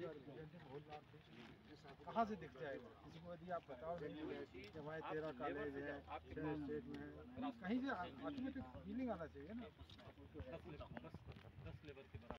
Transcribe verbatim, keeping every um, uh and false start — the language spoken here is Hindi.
कहाँ से दिख जाएगा किसी को? यदि आप बताओ कि हमारे तेरह कॉलेज है स्टेट में है, कहीं से ऑटोमेटिक फीलिंग आना चाहिए ना।